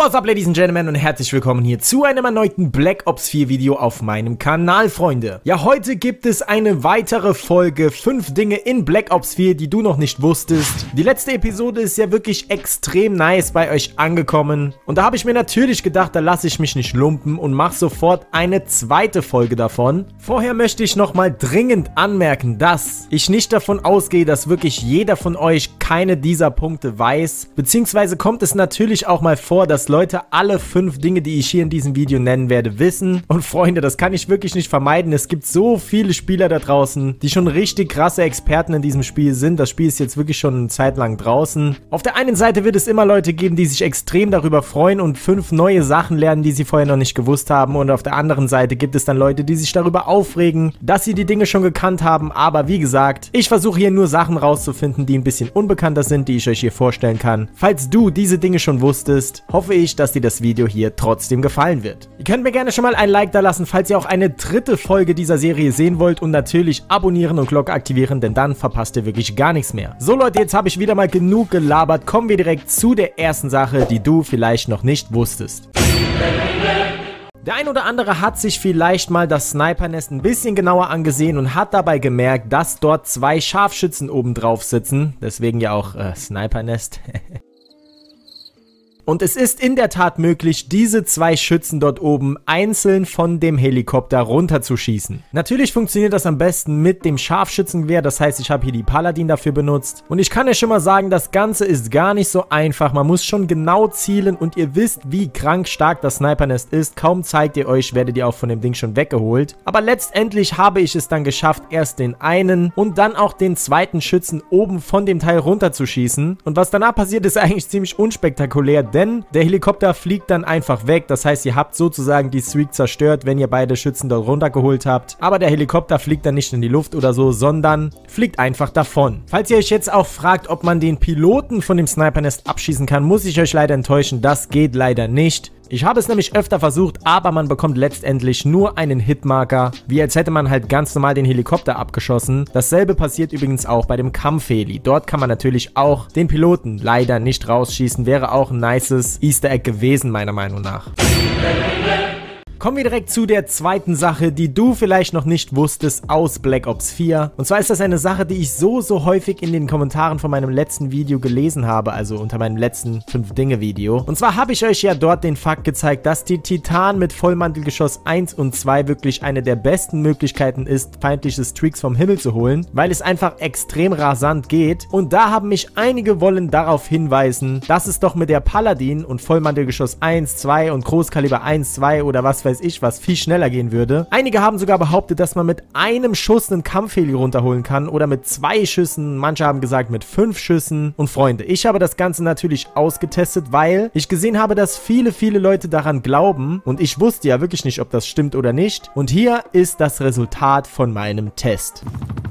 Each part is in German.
What's up, Ladies and Gentlemen, und herzlich willkommen hier zu einem erneuten Black Ops 4 Video auf meinem Kanal, Freunde. Ja, heute gibt es eine weitere Folge, 5 Dinge in Black Ops 4, die du noch nicht wusstest. Die letzte Episode ist ja wirklich extrem nice bei euch angekommen. Und da habe ich mir natürlich gedacht, da lasse ich mich nicht lumpen und mache sofort eine zweite Folge davon. Vorher möchte ich nochmal dringend anmerken, dass ich nicht davon ausgehe, dass wirklich jeder von euch keine dieser Punkte weiß. Beziehungsweise kommt es natürlich auch mal vor, dass Leute alle 5 Dinge, die ich hier in diesem Video nennen werde, wissen. Und Freunde, das kann ich wirklich nicht vermeiden. Es gibt so viele Spieler da draußen, die schon richtig krasse Experten in diesem Spiel sind. Das Spiel ist jetzt wirklich schon eine Zeit lang draußen. Auf der einen Seite wird es immer Leute geben, die sich extrem darüber freuen und 5 neue Sachen lernen, die sie vorher noch nicht gewusst haben. Und auf der anderen Seite gibt es dann Leute, die sich darüber aufregen, dass sie die Dinge schon gekannt haben. Aber wie gesagt, ich versuche hier nur Sachen rauszufinden, die ein bisschen unbekannter sind, die ich euch hier vorstellen kann. Falls du diese Dinge schon wusstest, hoffe ich, dass dir das Video hier trotzdem gefallen wird. Ihr könnt mir gerne schon mal ein Like da lassen, falls ihr auch eine dritte Folge dieser Serie sehen wollt, und natürlich abonnieren und Glocke aktivieren, denn dann verpasst ihr wirklich gar nichts mehr. So Leute, jetzt habe ich wieder mal genug gelabert. Kommen wir direkt zu der ersten Sache, die du vielleicht noch nicht wusstest. Der ein oder andere hat sich vielleicht mal das Snipernest ein bisschen genauer angesehen und hat dabei gemerkt, dass dort 2 Scharfschützen oben drauf sitzen. Deswegen ja auch Snipernest. Und es ist in der Tat möglich, diese 2 Schützen dort oben einzeln von dem Helikopter runterzuschießen. Natürlich funktioniert das am besten mit dem Scharfschützengewehr, das heißt, ich habe hier die Paladin dafür benutzt. Und ich kann euch schon mal sagen, das Ganze ist gar nicht so einfach. Man muss schon genau zielen und ihr wisst, wie krank stark das Snipernest ist. Kaum zeigt ihr euch, werdet ihr auch von dem Ding schon weggeholt. Aber letztendlich habe ich es dann geschafft, erst den einen und dann auch den zweiten Schützen oben von dem Teil runterzuschießen. Und was danach passiert, ist eigentlich ziemlich unspektakulär, denn der Helikopter fliegt dann einfach weg. Das heißt, ihr habt sozusagen die Streak zerstört, wenn ihr beide Schützen dort runtergeholt habt. Aber der Helikopter fliegt dann nicht in die Luft oder so, sondern fliegt einfach davon. Falls ihr euch jetzt auch fragt, ob man den Piloten von dem Snipernest abschießen kann, muss ich euch leider enttäuschen. Das geht leider nicht. Ich habe es nämlich öfter versucht, aber man bekommt letztendlich nur einen Hitmarker, wie als hätte man halt ganz normal den Helikopter abgeschossen. Dasselbe passiert übrigens auch bei dem Kampfheli. Dort kann man natürlich auch den Piloten leider nicht rausschießen. Wäre auch ein nices Easter Egg gewesen, meiner Meinung nach. Kommen wir direkt zu der zweiten Sache, die du vielleicht noch nicht wusstest aus Black Ops 4. Und zwar ist das eine Sache, die ich so häufig in den Kommentaren von meinem letzten Video gelesen habe, also unter meinem letzten 5-Dinge-Video. Und zwar habe ich euch ja dort den Fakt gezeigt, dass die Titan mit Vollmantelgeschoss 1 und 2 wirklich eine der besten Möglichkeiten ist, feindliche Streaks vom Himmel zu holen, weil es einfach extrem rasant geht. Und da haben mich einige wollen darauf hinweisen, dass es doch mit der Paladin und Vollmantelgeschoss 1, 2 und Großkaliber 1, 2 oder was weiß ich was viel schneller gehen würde. Einige haben sogar behauptet, dass man mit einem Schuss einen Kampfheli runterholen kann oder mit 2 Schüssen. Manche haben gesagt mit 5 Schüssen. Und Freunde, ich habe das Ganze natürlich ausgetestet, weil ich gesehen habe, dass viele Leute daran glauben. Und ich wusste ja wirklich nicht, ob das stimmt oder nicht. Und hier ist das Resultat von meinem Test.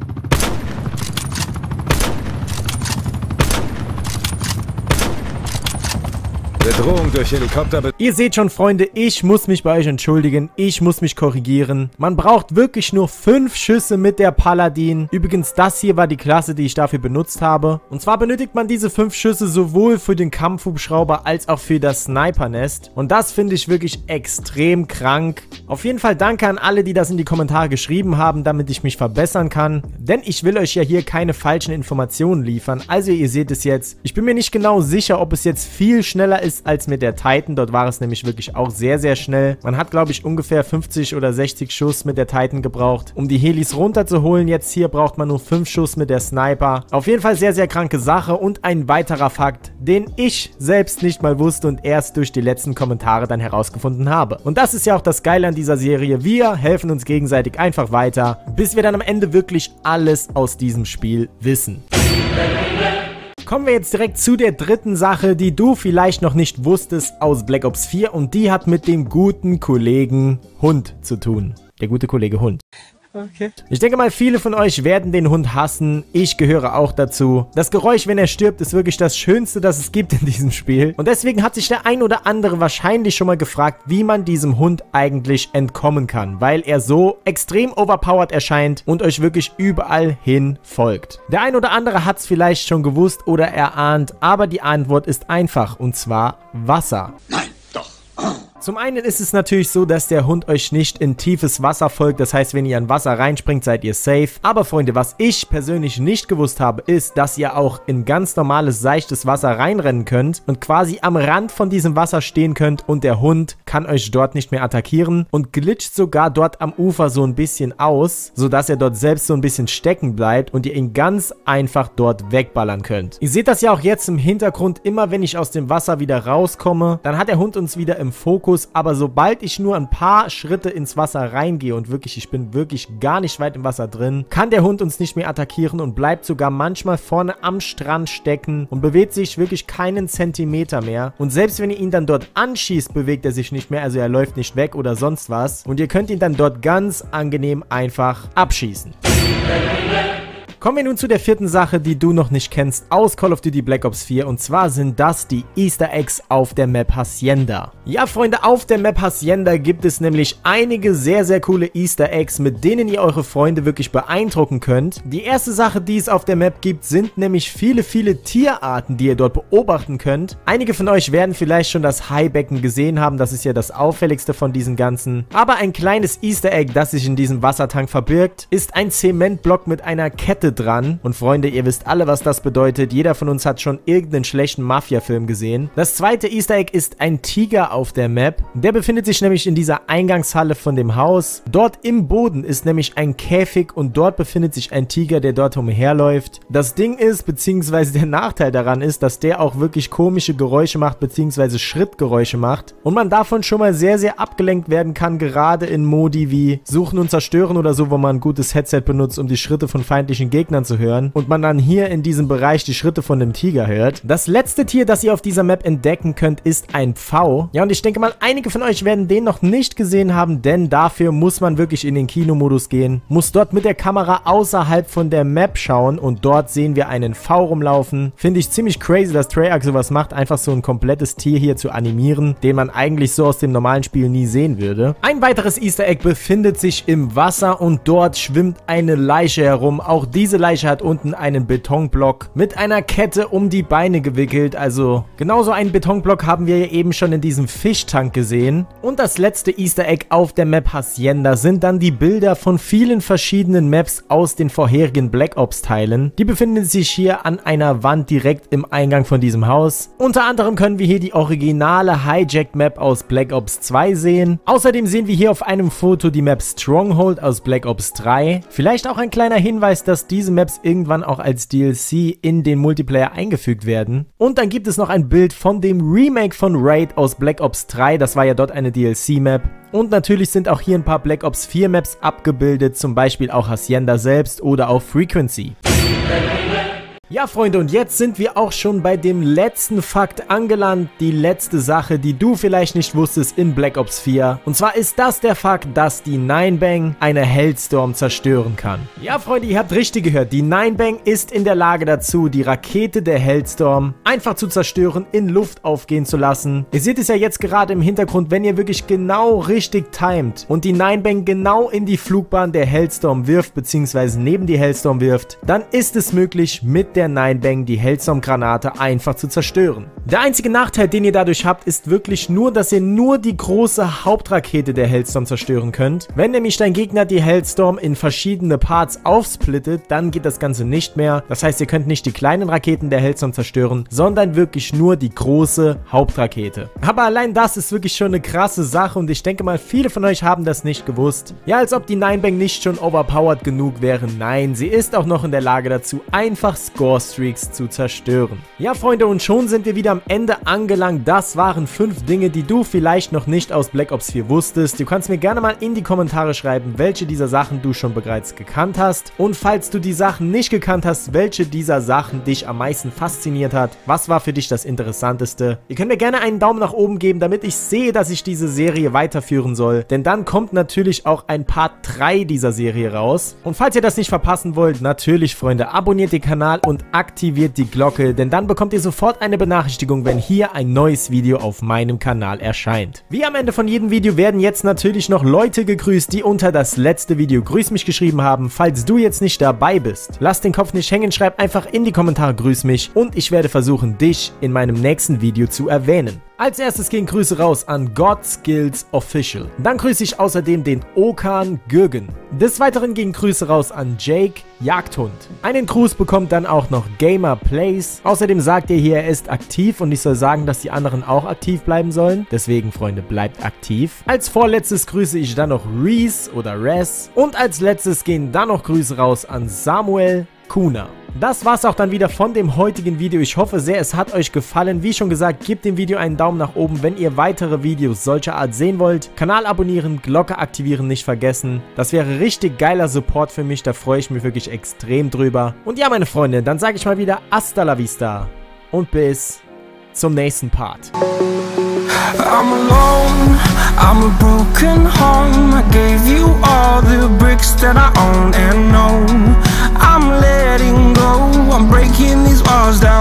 Bedrohung durch Helikopter. Ihr seht schon, Freunde, ich muss mich bei euch entschuldigen. Ich muss mich korrigieren. Man braucht wirklich nur 5 Schüsse mit der Paladin. Übrigens, das hier war die Klasse, die ich dafür benutzt habe. Und zwar benötigt man diese 5 Schüsse sowohl für den Kampfhubschrauber als auch für das Snipernest. Und das finde ich wirklich extrem krank. Auf jeden Fall danke an alle, die das in die Kommentare geschrieben haben, damit ich mich verbessern kann. Denn ich will euch ja hier keine falschen Informationen liefern. Also ihr seht es jetzt. Ich bin mir nicht genau sicher, ob es jetzt viel schneller ist als mit der Titan. Dort war es nämlich wirklich auch sehr schnell. Man hat, glaube ich, ungefähr 50 oder 60 Schuss mit der Titan gebraucht, um die Helis runterzuholen. Jetzt hier braucht man nur 5 Schuss mit der Sniper. Auf jeden Fall sehr kranke Sache. Und ein weiterer Fakt, den ich selbst nicht mal wusste und erst durch die letzten Kommentare dann herausgefunden habe. Und das ist ja auch das Geile an dieser Serie. Wir helfen uns gegenseitig einfach weiter, bis wir dann am Ende wirklich alles aus diesem Spiel wissen. Kommen wir jetzt direkt zu der dritten Sache, die du vielleicht noch nicht wusstest aus Black Ops 4, und die hat mit dem guten Kollegen Hund zu tun. Der gute Kollege Hund. Okay. Ich denke mal, viele von euch werden den Hund hassen. Ich gehöre auch dazu. Das Geräusch, wenn er stirbt, ist wirklich das Schönste, das es gibt in diesem Spiel. Und deswegen hat sich der ein oder andere wahrscheinlich schon mal gefragt, wie man diesem Hund eigentlich entkommen kann, weil er so extrem overpowered erscheint und euch wirklich überall hin folgt. Der ein oder andere hat es vielleicht schon gewusst oder erahnt, aber die Antwort ist einfach, und zwar Wasser. Nein. Zum einen ist es natürlich so, dass der Hund euch nicht in tiefes Wasser folgt, das heißt, wenn ihr in Wasser reinspringt, seid ihr safe. Aber Freunde, was ich persönlich nicht gewusst habe, ist, dass ihr auch in ganz normales, seichtes Wasser reinrennen könnt und quasi am Rand von diesem Wasser stehen könnt und der Hund kann euch dort nicht mehr attackieren und glitscht sogar dort am Ufer so ein bisschen aus, sodass er dort selbst so ein bisschen stecken bleibt und ihr ihn ganz einfach dort wegballern könnt. Ihr seht das ja auch jetzt im Hintergrund, immer wenn ich aus dem Wasser wieder rauskomme, dann hat der Hund uns wieder im Fokus. Aber sobald ich nur ein paar Schritte ins Wasser reingehe und wirklich, ich bin wirklich gar nicht weit im Wasser drin, kann der Hund uns nicht mehr attackieren und bleibt sogar manchmal vorne am Strand stecken und bewegt sich wirklich keinen Zentimeter mehr. Und selbst wenn ihr ihn dann dort anschießt, bewegt er sich nicht mehr, also er läuft nicht weg oder sonst was. Und ihr könnt ihn dann dort ganz angenehm einfach abschießen. Kommen wir nun zu der vierten Sache, die du noch nicht kennst aus Call of Duty Black Ops 4, und zwar sind das die Easter Eggs auf der Map Hacienda. Ja, Freunde, auf der Map Hacienda gibt es nämlich einige sehr, sehr coole Easter Eggs, mit denen ihr eure Freunde wirklich beeindrucken könnt. Die erste Sache, die es auf der Map gibt, sind nämlich viele, viele Tierarten, die ihr dort beobachten könnt. Einige von euch werden vielleicht schon das Haibecken gesehen haben, das ist ja das auffälligste von diesen ganzen. Aber ein kleines Easter Egg, das sich in diesem Wassertank verbirgt, ist ein Zementblock mit einer Kette dran. Und Freunde, ihr wisst alle, was das bedeutet. Jeder von uns hat schon irgendeinen schlechten Mafia-Film gesehen. Das zweite Easter Egg ist ein Tiger auf der Map. Der befindet sich nämlich in dieser Eingangshalle von dem Haus. Dort im Boden ist nämlich ein Käfig und dort befindet sich ein Tiger, der dort umherläuft. Das Ding ist, beziehungsweise der Nachteil daran ist, dass der auch wirklich komische Geräusche macht, beziehungsweise Schrittgeräusche macht. Und man davon schon mal sehr, sehr abgelenkt werden kann, gerade in Modi wie Suchen und Zerstören oder so, wo man ein gutes Headset benutzt, um die Schritte von feindlichen Gegnern zu hören und man dann hier in diesem Bereich die Schritte von dem Tiger hört. Das letzte Tier, das ihr auf dieser Map entdecken könnt, ist ein Pfau. Ja, und ich denke mal, einige von euch werden den noch nicht gesehen haben, denn dafür muss man wirklich in den Kinomodus gehen, muss dort mit der Kamera außerhalb von der Map schauen und dort sehen wir einen Pfau rumlaufen. Finde ich ziemlich crazy, dass Treyarch sowas macht, einfach so ein komplettes Tier hier zu animieren, den man eigentlich so aus dem normalen Spiel nie sehen würde. Ein weiteres Easter Egg befindet sich im Wasser und dort schwimmt eine Leiche herum. Auch diese Leiche hat unten einen Betonblock mit einer Kette um die Beine gewickelt. Also genauso einen Betonblock haben wir ja eben schon in diesem Fischtank gesehen. Und das letzte Easter Egg auf der Map Hacienda sind dann die Bilder von vielen verschiedenen Maps aus den vorherigen Black Ops Teilen. Die befinden sich hier an einer Wand direkt im Eingang von diesem Haus. Unter anderem können wir hier die originale Hijacked Map aus Black Ops 2 sehen. Außerdem sehen wir hier auf einem Foto die Map Stronghold aus Black Ops 3. Vielleicht auch ein kleiner Hinweis, dass diese Maps irgendwann auch als DLC in den Multiplayer eingefügt werden. Und dann gibt es noch ein Bild von dem Remake von Raid aus Black Ops 3. Das war ja dort eine DLC-Map. Und natürlich sind auch hier ein paar Black Ops 4 Maps abgebildet, zum Beispiel auch Hacienda selbst oder auch Frequency. Ja, Freunde, und jetzt sind wir auch schon bei dem letzten Fakt angelangt, die letzte Sache, die du vielleicht nicht wusstest in Black Ops 4. Und zwar ist das der Fakt, dass die 9bang eine Hellstorm zerstören kann. Ja, Freunde, ihr habt richtig gehört, die 9bang ist in der Lage dazu, die Rakete der Hellstorm einfach zu zerstören, in Luft aufgehen zu lassen. Ihr seht es ja jetzt gerade im Hintergrund, wenn ihr wirklich genau richtig timet und die 9bang genau in die Flugbahn der Hellstorm wirft, beziehungsweise neben die Hellstorm wirft, dann ist es möglich, mit der 9bang die Hellstorm-Granate einfach zu zerstören. Der einzige Nachteil, den ihr dadurch habt, ist wirklich nur, dass ihr nur die große Hauptrakete der Hellstorm zerstören könnt. Wenn nämlich dein Gegner die Hellstorm in verschiedene Parts aufsplittet, dann geht das Ganze nicht mehr. Das heißt, ihr könnt nicht die kleinen Raketen der Hellstorm zerstören, sondern wirklich nur die große Hauptrakete. Aber allein das ist wirklich schon eine krasse Sache und ich denke mal, viele von euch haben das nicht gewusst. Ja, als ob die 9bang nicht schon overpowered genug wäre. Nein, sie ist auch noch in der Lage dazu, einfach Score-Streaks zu zerstören. Ja, Freunde, und schon sind wir wieder am Ende angelangt. Das waren 5 Dinge, die du vielleicht noch nicht aus Black Ops 4 wusstest. Du kannst mir gerne mal in die Kommentare schreiben, welche dieser Sachen du schon bereits gekannt hast. Und falls du die Sachen nicht gekannt hast, welche dieser Sachen dich am meisten fasziniert hat. Was war für dich das Interessanteste? Ihr könnt mir gerne einen Daumen nach oben geben, damit ich sehe, dass ich diese Serie weiterführen soll. Denn dann kommt natürlich auch ein Part 3 dieser Serie raus. Und falls ihr das nicht verpassen wollt, natürlich, Freunde, abonniert den Kanal und aktiviert die Glocke, denn dann bekommt ihr sofort eine Benachrichtigung, wenn hier ein neues Video auf meinem Kanal erscheint. Wie am Ende von jedem Video werden jetzt natürlich noch Leute gegrüßt, die unter das letzte Video Grüß mich geschrieben haben. Falls du jetzt nicht dabei bist, lass den Kopf nicht hängen, schreib einfach in die Kommentare Grüß mich und ich werde versuchen, dich in meinem nächsten Video zu erwähnen. Als erstes gehen Grüße raus an God Skills Official. Dann grüße ich außerdem den Okan Gürgen. Des Weiteren gehen Grüße raus an Jake Jagdhund. Einen Gruß bekommt dann auch noch Gamer Plays. Außerdem sagt er hier, er ist aktiv und ich soll sagen, dass die anderen auch aktiv bleiben sollen. Deswegen, Freunde, bleibt aktiv. Als vorletztes grüße ich dann noch Reese oder Res. Und als letztes gehen dann noch Grüße raus an Samuel Kuna. Das war's auch dann wieder von dem heutigen Video. Ich hoffe sehr, es hat euch gefallen. Wie schon gesagt, gebt dem Video einen Daumen nach oben, wenn ihr weitere Videos solcher Art sehen wollt. Kanal abonnieren, Glocke aktivieren nicht vergessen. Das wäre richtig geiler Support für mich, da freue ich mich wirklich extrem drüber. Und ja, meine Freunde, dann sage ich mal wieder Hasta la vista und bis zum nächsten Part. I'm alone, I'm a broken home. I gave you all the bricks that I own and know. I'm letting go, I'm breaking these walls down.